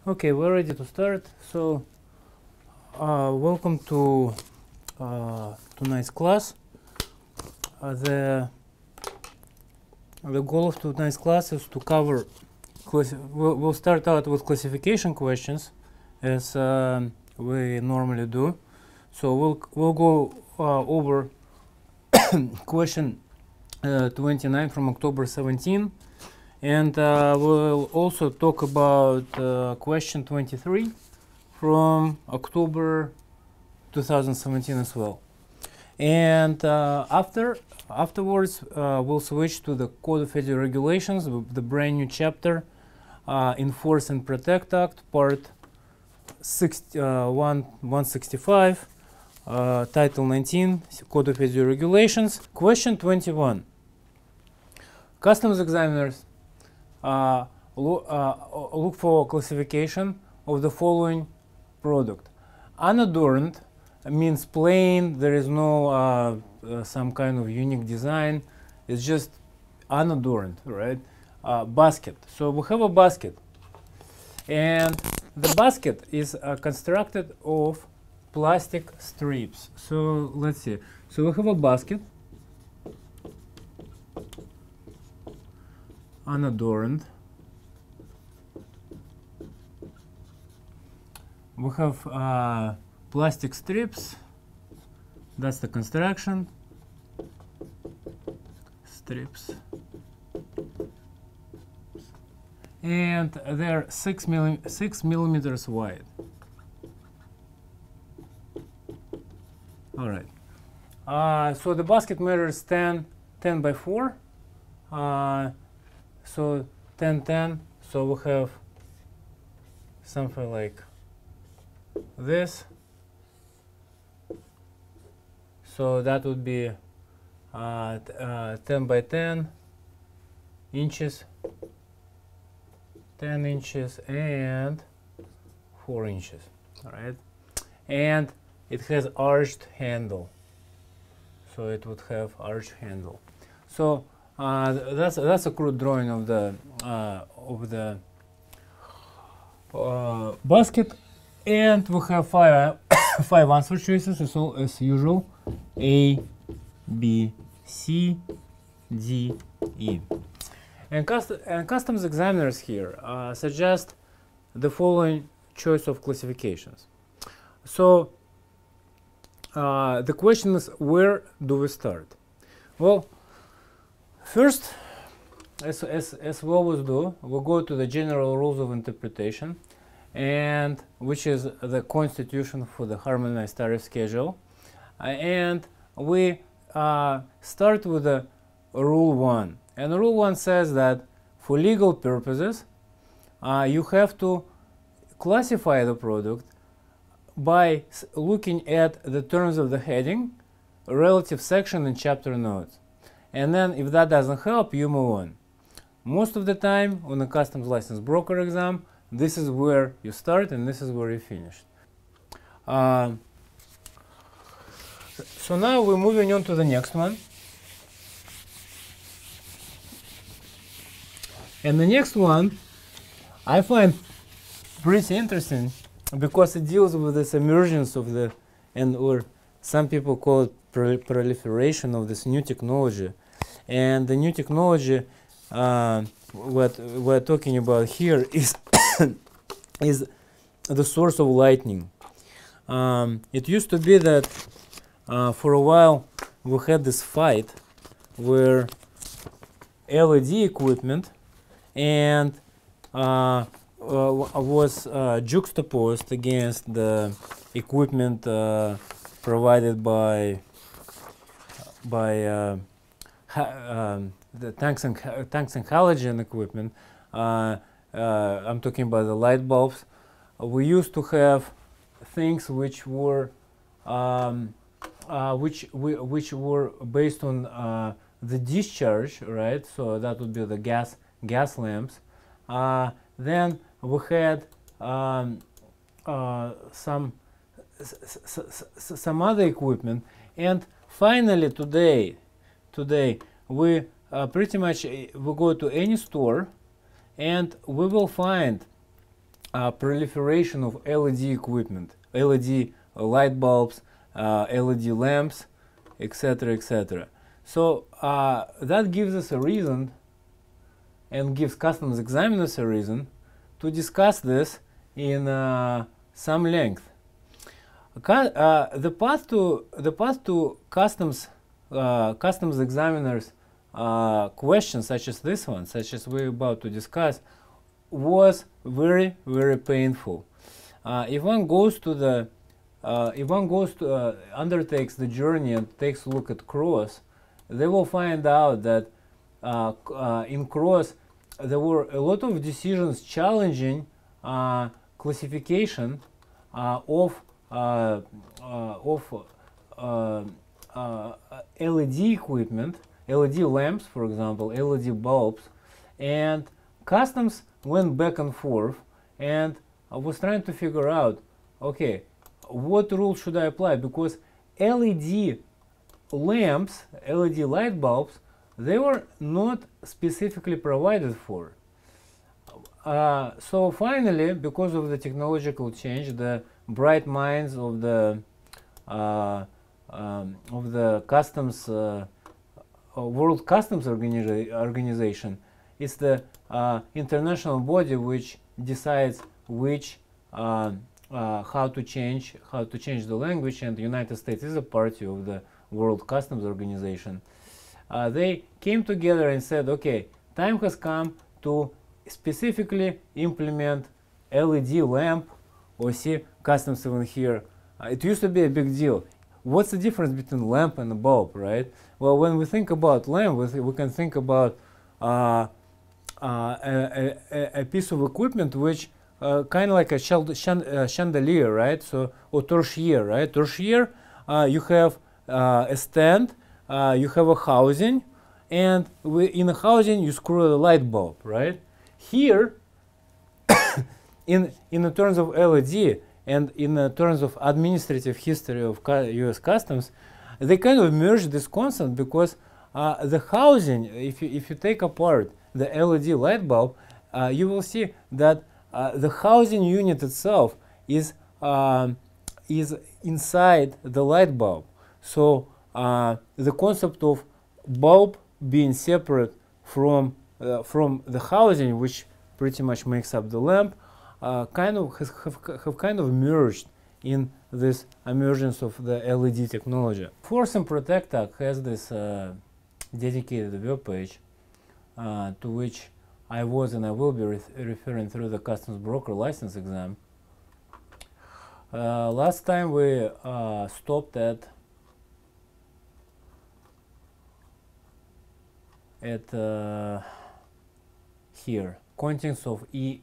Okay, we're ready to start. So, welcome to tonight's class. The goal of tonight's class is to cover. We'll start out with classification questions, as we normally do. So we'll go over question 29 from October 17. And we'll also talk about question 23 from October 2017 as well. And afterwards, we'll switch to the Code of Federal Regulations, the brand new chapter, Enforce and Protect Act, part 165, Title 19, Code of Federal Regulations. Question 21. Customs examiners look for classification of the following product. Unadorned means plain, there is no some kind of unique design, it's just unadorned, right? Basket. So we have a basket, and the basket is constructed of plastic strips. So let's see. So we have a basket, unadorned. We have plastic strips, that's the construction, strips, and they're 6 millimeters wide. All right. So the basket measures 10 by 4. So 10. So we have something like this. So that would be 10 by 10 inches, 10 inches, and 4 inches. All right. And it has arched handle. So it would have arched handle. So that's a crude drawing of the basket, and we have five answer choices as usual: A, B, C, D, E. And customs examiners here suggest the following choice of classifications. So the question is, where do we start? Well, first, as we always do, we'll go to the general rules of interpretation, and which is the constitution for the harmonized tariff schedule. And we start with the rule 1. And rule 1 says that for legal purposes, you have to classify the product by looking at the terms of the heading, relative section, and chapter notes. And then if that doesn't help, you move on. Most of the time on a customs license broker exam, this is where you start and this is where you finish. So now we're moving on to the next one. And the next one I find pretty interesting because it deals with this emergence of the, or some people call it proliferation of this new technology. And the new technology what we're talking about here is is the source of lightning. It used to be that for a while we had this fight where LED equipment and was juxtaposed against the equipment provided by the tanks and halogen equipment. I'm talking about the light bulbs. We used to have things which were which were based on the discharge, right? So that would be the gas lamps. Then we had some other equipment, and finally today we pretty much we go to any store and we will find proliferation of LED equipment, LED light bulbs, LED lamps, etc., etc. So that gives us a reason, and gives customs examiners a reason to discuss this in some length. The path to customs examiners questions such as this one, such as we're about to discuss, was very, very painful. If one goes to the undertakes the journey and takes a look at CROSS, they will find out that in CROSS there were a lot of decisions challenging classification of LED equipment, LED lamps, for example, LED bulbs, and customs went back and forth and was trying to figure out, okay, what rule should I apply? Because LED lamps, LED light bulbs, they were not specifically provided for. So finally, because of the technological change, the bright minds of the customs World Customs Organization, it's the international body which decides which how to change the language, and the United States is a party of the World Customs Organization. They came together and said, okay, time has come to specifically implement LED lamp, or see customs even here. It used to be a big deal. What's the difference between lamp and a bulb, right? Well, when we think about lamp, we can think about a piece of equipment which kind of like a chandelier, right? So, or torchlier, right? Torchlier, you have a stand, you have a housing, and in a housing you screw a light bulb, right? Here, in the terms of LED and in the terms of administrative history of U.S. Customs, they kind of merged this concept, because the housing, if you take apart the LED light bulb, you will see that the housing unit itself is inside the light bulb. So the concept of bulb being separate from the housing, which pretty much makes up the lamp, have kind of merged in this emergence of the LED technology. Force and Protect Act has this dedicated web page to which I was and I will be referring through the customs broker license exam. Last time we stopped at here, contents of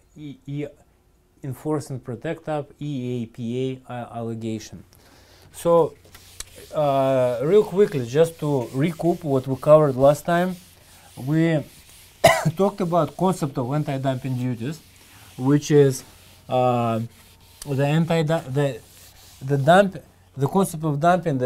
Enforce and Protect Act EAPA allegation. So real quickly, just to recoup what we covered last time, we talked about concept of anti-dumping duties, which is the concept of dumping.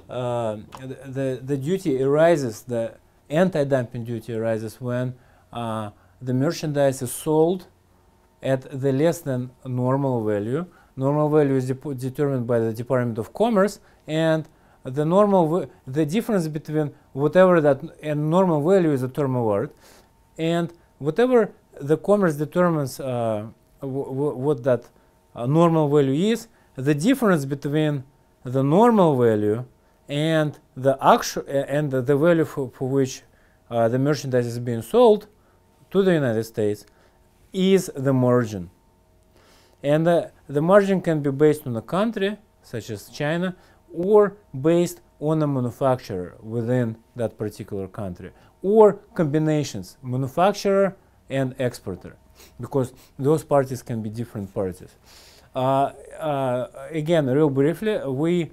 The duty arises, the anti-dumping duty arises when the merchandise is sold at the less than normal value. Normal value is determined by the Department of Commerce, and the difference between whatever that and normal value is a term of art, and whatever the Commerce determines what that normal value is, the difference between the normal value and the actual and the value for which the merchandise is being sold to the United States is the margin. And the margin can be based on a country, such as China, or based on a manufacturer within that particular country, or combinations, manufacturer and exporter, because those parties can be different parties. Again, real briefly, we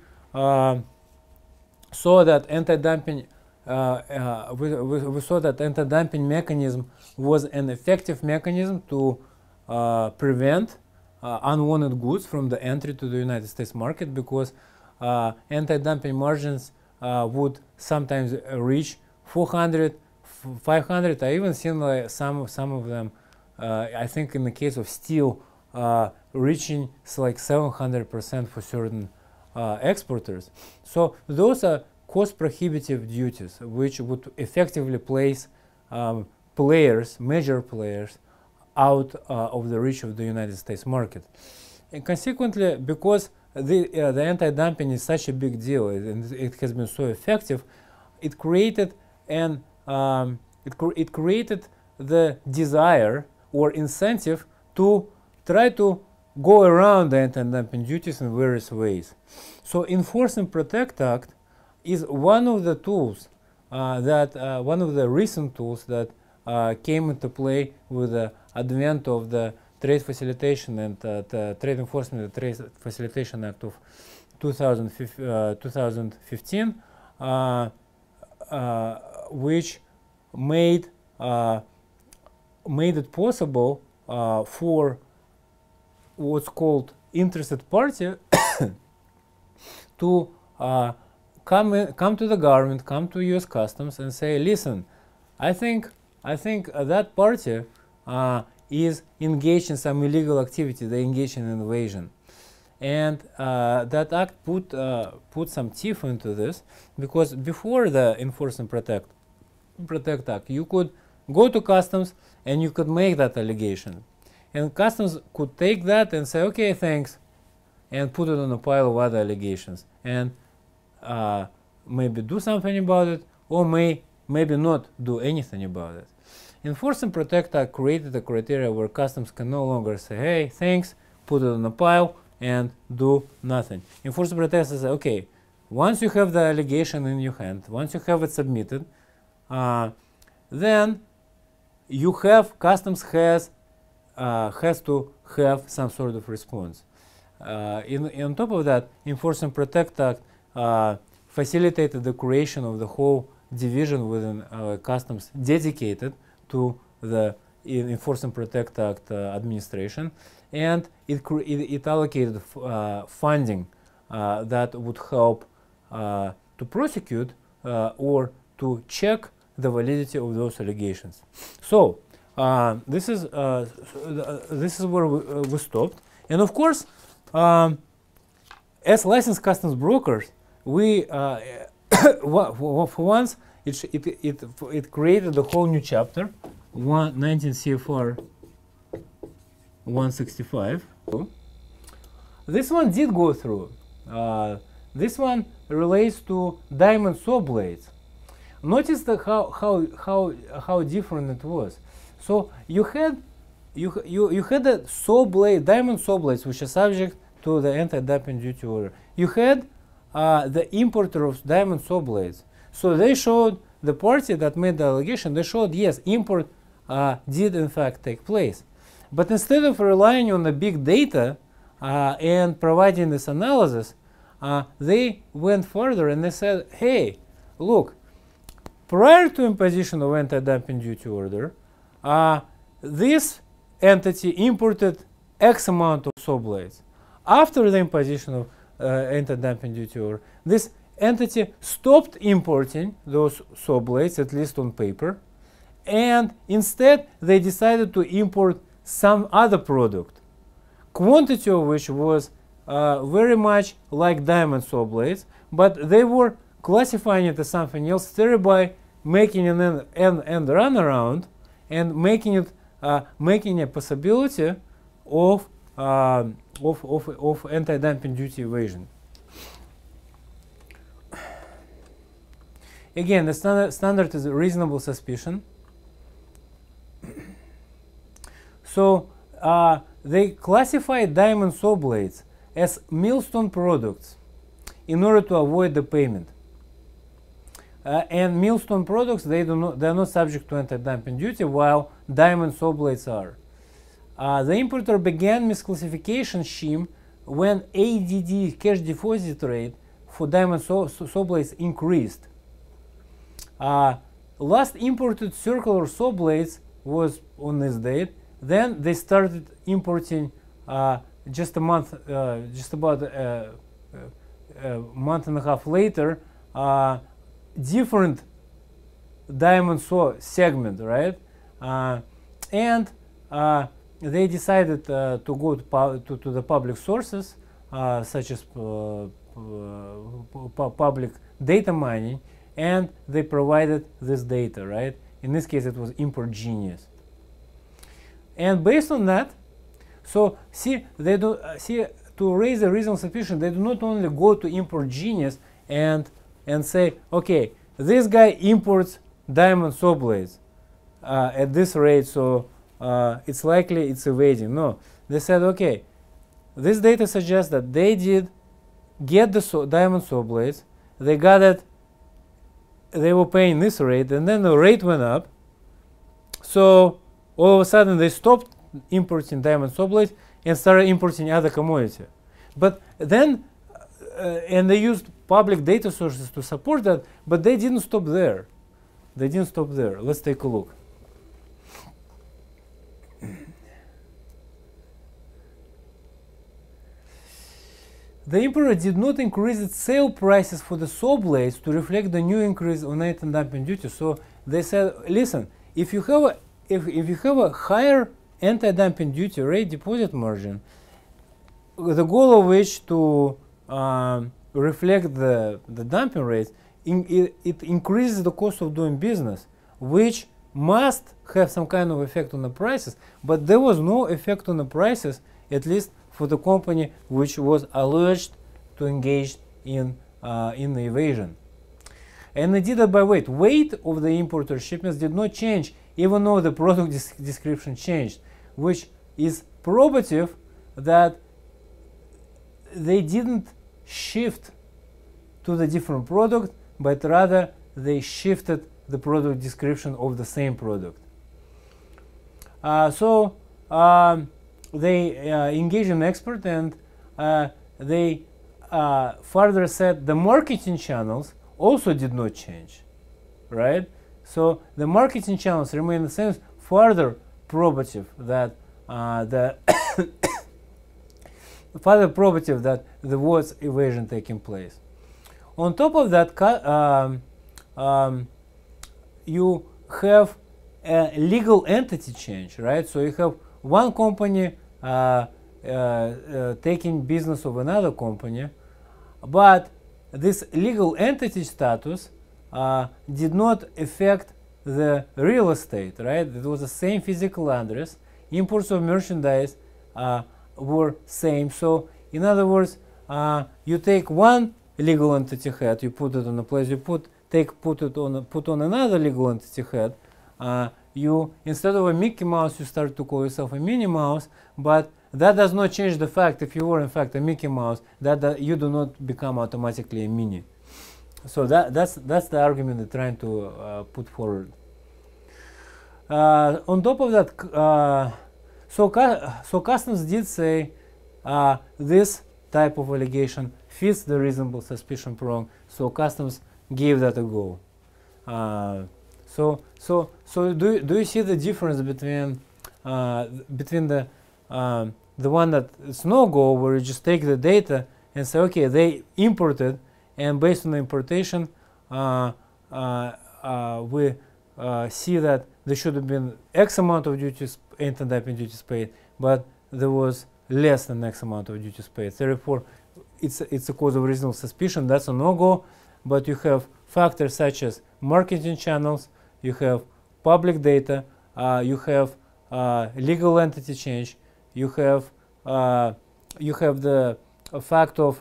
saw that anti-dumping we saw that anti-dumping mechanism was an effective mechanism to prevent unwanted goods from the entry to the United States market, because anti-dumping margins would sometimes reach 400, 500. I even seen like some of them. I think in the case of steel, reaching like 700% for certain exporters. So those are cost prohibitive duties which would effectively place major players out of the reach of the United States market. And consequently, because the anti-dumping is such a big deal and it has been so effective, it created it created the desire or incentive to try to go around the anti-dumping duties in various ways. So Enforce and Protect Act is one of the tools one of the recent tools that came into play with the advent of the Trade Facilitation and Trade Enforcement and Trade Facilitation Act of 2015, which made it possible for what's called interested party to come to the government, come to U.S. Customs, and say, "Listen, I think that party is engaged in some illegal activity. They engage in invasion," and that act put some teeth into this, because before the Enforce and Protect Act, you could go to Customs and you could make that allegation, and Customs could take that and say, "Okay, thanks," and put it on a pile of other allegations, and maybe do something about it, or maybe not do anything about it. Enforce and Protect Act created a criteria where Customs can no longer say, "Hey, thanks," put it on a pile, and do nothing. Enforce and Protect says, "Okay, once you have the allegation in your hand, once you have it submitted, then you have Customs has to have some sort of response." On top of that, Enforce and Protect Act facilitated the creation of the whole division within Customs dedicated to the Enforce and Protect Act administration, and it allocated funding that would help to prosecute or to check the validity of those allegations. So this is where we stopped, and of course, as licensed customs brokers, we for once it created a whole new chapter, 19 CFR 165. This one did go through. This one relates to diamond saw blades. Notice how different it was. So you had a saw blade, diamond saw blades, which are subject to the anti-dumping duty order. You had the importer of diamond saw blades. So they showed, the party that made the allegation, they showed, yes, import did in fact take place. But instead of relying on the big data and providing this analysis, they went further and they said, hey, look, prior to imposition of anti-dumping duty order, this entity imported X amount of saw blades. After the imposition of anti-dumping duty order, this entity stopped importing those saw blades, at least on paper, and instead they decided to import some other product, quantity of which was very much like diamond saw blades, but they were classifying it as something else, thereby making an end run around and making it making a possibility of anti-dumping duty evasion. Again, the standard is reasonable suspicion. So they classify diamond saw blades as millstone products in order to avoid the payment. And millstone products, they are not subject to anti-dumping duty, while diamond saw blades are. The importer began misclassification scheme when ADD, cash deposit rate, for diamond saw blades increased. Last imported circular saw blades was on this date. Then they started importing just about a month and a half later, different diamond saw segment, right? And they decided to go to the public sources, such as public data mining, and they provided this data, right? In this case, it was import genius. And based on that, so see, they do to raise a reasonable suspicion, they do not only go to import genius and say, okay, this guy imports diamond saw blades at this rate, so it's likely it's evading. No, they said, okay, this data suggests that they did get the diamond saw blades, they got it, they were paying this rate, and then the rate went up, so all of a sudden they stopped importing diamond saw blades and started importing other commodity. But then, and they used public data sources to support that, but they didn't stop there. They didn't stop there. Let's take a look. The importer did not increase its sale prices for the saw blades to reflect the new increase on anti-dumping duty. So they said, listen, if you have a if you have a higher anti-dumping duty rate deposit margin, the goal of which to reflect the dumping rates, it increases the cost of doing business, which must have some kind of effect on the prices. But there was no effect on the prices, at least for the company which was alleged to engage in the evasion. And they did it by weight. Weight of the importer shipments did not change, even though the product description changed, which is probative that they didn't shift to the different product, but rather they shifted the product description of the same product. So they engaged an expert, and they further said the marketing channels also did not change, right? So the marketing channels remain the same, further probative that there was evasion taking place. On top of that, you have a legal entity change, right? So you have one company taking business of another company, but this legal entity status did not affect the real estate, right? It was the same physical address. Imports of merchandise were same. So in other words, you take one legal entity head, you put it on a place, you put on another legal entity head. You, instead of a Mickey Mouse, you start to call yourself a Minnie Mouse, but that does not change the fact, if you were in fact a Mickey Mouse, that you do not become automatically a Minnie. So that's the argument they're trying to put forward. On top of that, so customs did say this type of allegation fits the reasonable suspicion prong, so customs gave that a go. So do you see the difference between the one that it's no go, where you just take the data and say, okay, they imported, and based on the importation, we see that there should have been X amount of duties, anti-dumping duties paid, but there was less than X amount of duties paid. Therefore, it's a cause of reasonable suspicion. That's a no-go. But you have factors such as marketing channels, you have public data, you have legal entity change, you have the fact of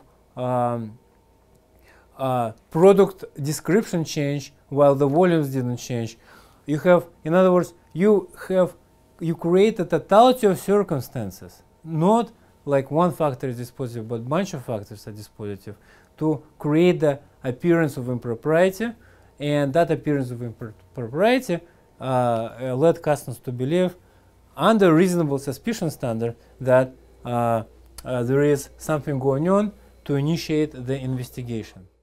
product description change while the volumes didn't change. You have, in other words, you create a totality of circumstances, not like one factor is dispositive, but bunch of factors are dispositive, to create the appearance of impropriety, and that appearance of impropriety led customs to believe, under reasonable suspicion standard, that there is something going on, to initiate the investigation.